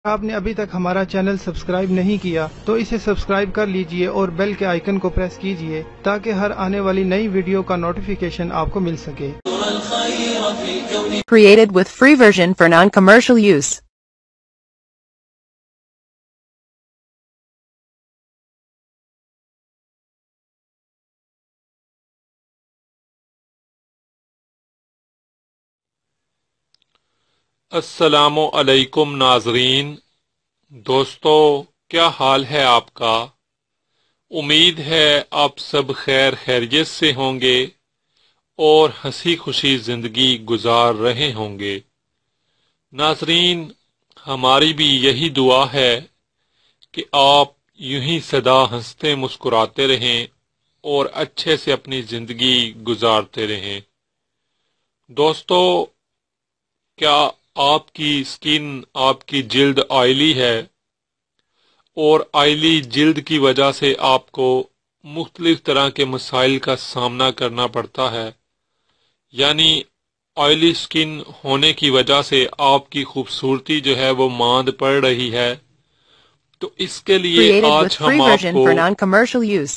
آپ نے ابھی تک ہمارا چینل سبسکرائب نہیں کیا تو اسے سبسکرائب کر لیجئے اور بیل کے آئیکن کو پریس کیجئے تاکہ ہر آنے والی نئی ویڈیو کا نوٹیفیکیشن آپ کو مل سکے۔ Created with free version for non-commercial use. السلام علیکم ناظرین، دوستو کیا حال ہے آپ کا؟ امید ہے آپ سب خیر خیریت سے ہوں گے اور ہنسی خوشی زندگی گزار رہے ہوں گے۔ ناظرین، ہماری بھی یہی دعا ہے کہ آپ یوں ہی سدا ہنستے مسکراتے رہیں اور اچھے سے اپنی زندگی گزارتے رہیں۔ دوستو، کیا آپ کی سکن، آپ کی جلد آئلی ہے اور آئلی جلد کی وجہ سے آپ کو مختلف طرح کے مسائل کا سامنا کرنا پڑتا ہے؟ یعنی آئلی سکن ہونے کی وجہ سے آپ کی خوبصورتی جو ہے وہ ماند پڑ رہی ہے، تو اس کے لیے Created آج with ہم free آپ version کو for non-commercial use.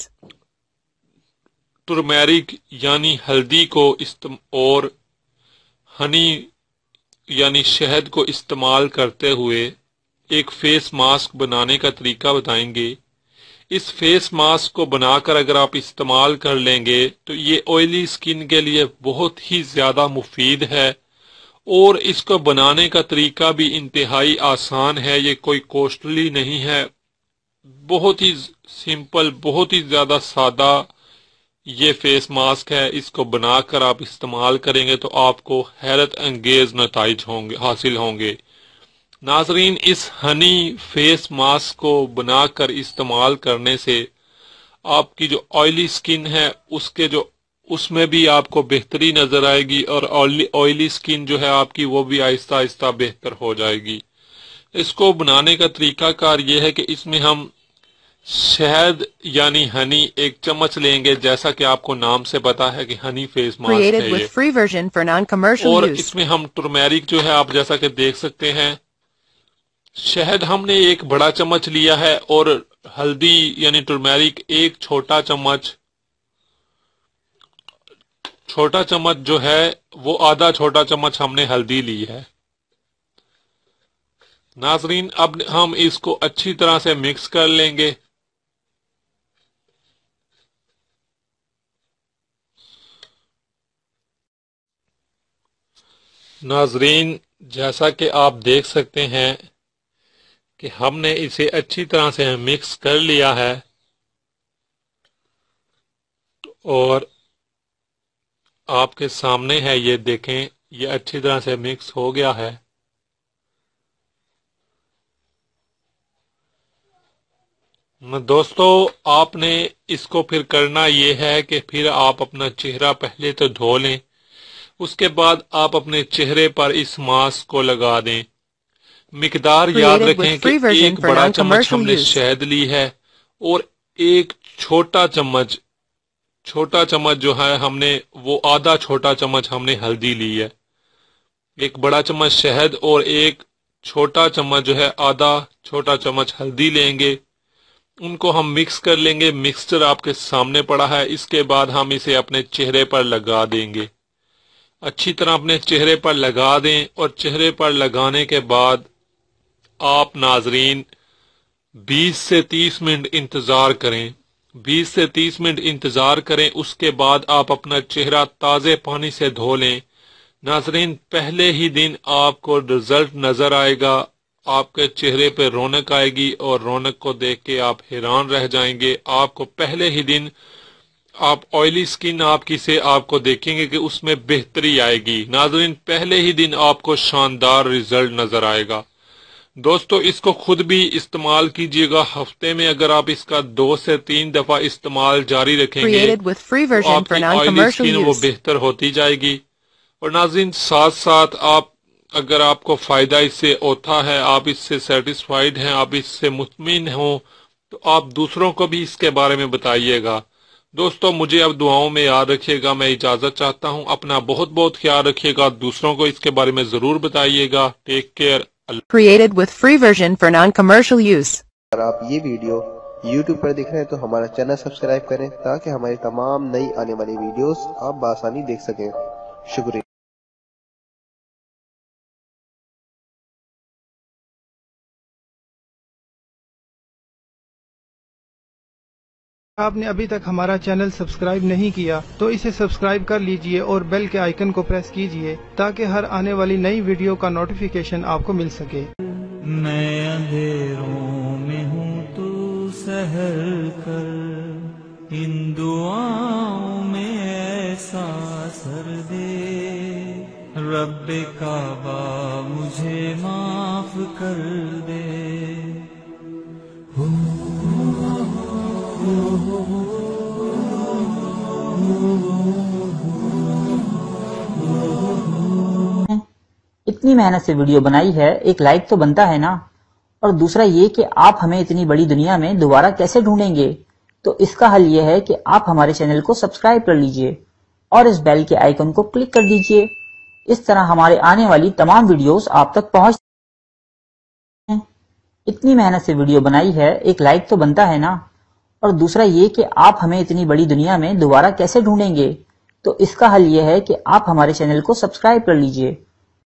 ٹرمیرک یعنی ہلدی کو اور ہنی یعنی شہد کو استعمال کرتے ہوئے ایک فیس ماسک بنانے کا طریقہ بتائیں گے۔ اس فیس ماسک کو بنا کر اگر آپ استعمال کر لیں گے تو یہ آئلی سکن کے لیے بہت ہی زیادہ مفید ہے، اور اس کو بنانے کا طریقہ بھی انتہائی آسان ہے۔ یہ کوئی کوسٹلی نہیں ہے، بہت ہی سمپل، بہت ہی زیادہ سادہ یہ فیس ماسک ہے۔ اس کو بنا کر آپ استعمال کریں گے تو آپ کو حیرت انگیز نتائج حاصل ہوں گے۔ ناظرین، اس ہنی فیس ماسک کو بنا کر استعمال کرنے سے آپ کی جو آئلی سکن ہے اس میں بھی آپ کو بہتری نظر آئے گی، اور آئلی سکن جو ہے آپ کی وہ بھی آہستہ آہستہ بہتر ہو جائے گی۔ اس کو بنانے کا طریقہ کار یہ ہے کہ اس میں ہم شہد یعنی ہنی 1 چمچ لیں گے، جیسا کہ آپ کو نام سے پتا ہے کہ ہنی فیس ماسک Created ہے یہ، with free version for non-commercial اور use. اس میں ہم ٹرمیرک جو ہے آپ جیسا کہ دیکھ سکتے ہیں، شہد ہم نے 1 بڑا چمچ لیا ہے، اور ہلدی یعنی ٹرمیرک 1 چھوٹا چمچ جو ہے وہ آدھا چھوٹا چمچ ہم نے ہلدی لی ہے۔ ناظرین، اب ہم اس کو اچھی طرح سے مکس کر لیں گے۔ ناظرین، جیسا کہ آپ دیکھ سکتے ہیں کہ ہم نے اسے اچھی طرح سے مکس کر لیا ہے، اور آپ کے سامنے ہے، یہ دیکھیں، یہ اچھی طرح سے مکس ہو گیا ہے۔ دوستو، آپ نے اس کو پھر کرنا یہ ہے کہ پھر آپ اپنا چہرہ پہلے تو دھو لیں، اس کے بعد آپ اپنے چہرے پر اس ماسک کو لگا دیں۔ مقدار یاد Created رکھیں with کہ free version 1 for بڑا چمچ ہم non-commercial نے use. شہد لی ہے، اور 1 چھوٹا چمچ جو ہے ہم نے وہ آدھا چھوٹا چمچ ہم نے ہلدی لی ہے۔ 1 بڑا چمچ شہد اور 1 چھوٹا چمچ جو ہے آدھا چھوٹا چمچ ہلدی لیں گے، ان کو ہم مکس کر لیں گے۔ مکسچر آپ کے سامنے پڑا ہے، اس کے بعد ہم اسے اپنے چہرے پر لگا دیں گے۔ اچھی طرح اپنے چہرے پر لگا دیں، اور چہرے پر لگانے کے بعد آپ ناظرین 20 سے 30 منٹ انتظار کریں۔ 20 سے 30 منٹ انتظار کریں، اس کے بعد آپ اپنا چہرہ تازے پانی سے دھو لیں۔ ناظرین، پہلے ہی دن آپ کو رزلٹ نظر آئے گا، آپ کے چہرے پہ رونق آئے گی، اور رونق کو دیکھ کے آپ حیران رہ جائیں گے۔ آپ کو پہلے ہی دن آپ آئلی سکن آپ کو دیکھیں گے کہ اس میں بہتری آئے گی۔ ناظرین، پہلے ہی دن آپ کو شاندار رزلٹ نظر آئے گا۔ دوستو، اس کو خود بھی استعمال کیجئے گا۔ ہفتے میں اگر آپ اس کا 2 سے 3 دفعہ استعمال جاری رکھیں گے Created with free تو version آپ for کی آئلی non-commercial سکن وہ use. بہتر ہوتی جائے گی۔ اور ناظرین، ساتھ ساتھ اگر آپ کو فائدہ اس سے ہوتا ہے، آپ اس سے سیٹسفائیڈ ہیں، آپ اس سے مطمئن ہوں، تو آپ دوسروں کو بھی اس کے بارے میں بتائیے گا۔ دوستو، مجھے اب دعاؤں میں یاد رکھیے گا، میں اجازت چاہتا ہوں۔ اپنا بہت بہت خیال رکھیے گا، دوسروں کو اس کے بارے میں ضرور بتائیے گا۔ Take care. Created with free version for non-commercial use. اگر آپ یہ ویڈیو YouTube پر دیکھ رہے ہیں تو ہمارا چینل سبسکرائب کریں تاکہ ہماری تمام نئی آنے والی ویڈیوز آپ بآسانی دیکھ سکیں۔ شکریہ۔ آپ نے ابھی تک ہمارا چینل سبسکرائب نہیں کیا تو اسے سبسکرائب کر لیجئے اور بیل کے آئیکن کو پریس کیجئے تاکہ ہر آنے والی نئی ویڈیو کا نوٹیفیکیشن آپ کو مل سکے۔ میں اندھیروں میں ہوں تو سحر کر، ان دعاؤں میں ایسا اثر دے، رب کعبہ مجھے معاف کر دے۔ اتنی محنت سے ویڈیو بنائی ہے، ایک لائک تو بنتا ہے نا، اور دوسرا یہ کہ آپ ہمیں اتنی بڑی دنیا میں دوبارہ کیسے ڈھونڈیں گے؟ تو اس کا حل یہ ہے کہ آپ ہمارے چینل کو سبسکرائب کر لیجئے اور اس بیل کے آئیکن کو کلک کر دیجئے۔ اس طرح ہمارے آنے والی تمام ویڈیوز آپ تک پہنچ۔ اتنی محنت سے ویڈیو بنائی ہے، ایک لائک تو بنتا ہے نا، اور دوسرا یہ کہ آپ ہمیں اتنی بڑی دنیا میں دوبارہ کیسے ڈھونڈیں گے؟ تو اس کا حل یہ ہے کہ آپ ہمارے چینل کو سبسکرائب کر لیجئے